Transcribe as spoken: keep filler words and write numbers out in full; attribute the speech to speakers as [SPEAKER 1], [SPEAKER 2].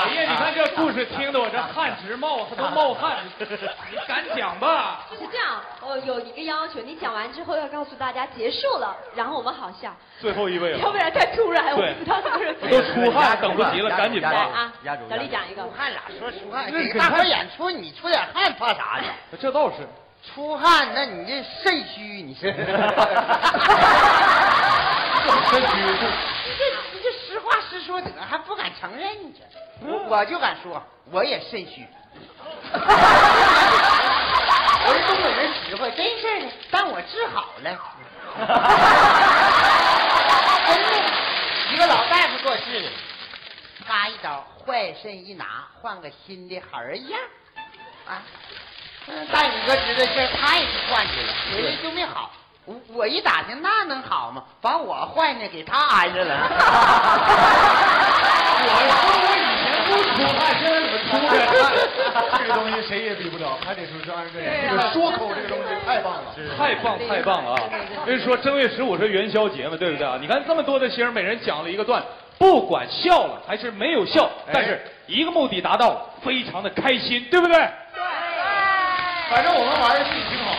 [SPEAKER 1] 老爷，你看这故事听得我这汗直冒，都冒汗。你敢讲吧？
[SPEAKER 2] 就是这样，我有一个要求，你讲完之后要告诉大家结束了，然后我们好笑。
[SPEAKER 1] 最后一位了，
[SPEAKER 2] 要不然太突然，我不知道什么时候。
[SPEAKER 1] 都出汗，等不及了，赶紧吧。
[SPEAKER 2] 啊，小丽讲一个。
[SPEAKER 3] 出汗咋说出汗？给大伙演出，你出点汗怕啥呢？
[SPEAKER 1] 这倒是。
[SPEAKER 3] 出汗，那你这肾虚，你是。肾
[SPEAKER 1] 虚。
[SPEAKER 3] 你这你这实话实说得，还不敢承认这？我我就敢说，我也肾虚。我是东北人实话，真事儿呢，但我治好了。真的，一个老大夫过世了，咔一刀，坏肾一拿，换个新的好人一样。啊，嗯，大宇哥知道这他也是换去了，回来就没好。我我一打听，那能好吗？把我坏呢给他安着了。
[SPEAKER 1] 我说我以前不出汗，现在怎么出点汗？
[SPEAKER 4] 这个东西谁也比不了，还得说是按这这个说口这个东西太棒了，
[SPEAKER 1] 太棒太棒了啊！所以说正月十五是元宵节嘛，对不对啊？你看这么多的星，每人讲了一个段，不管笑了还是没有笑，但是一个目的达到，非常的开心，对不对？
[SPEAKER 4] 对。反正我们玩的戏挺好。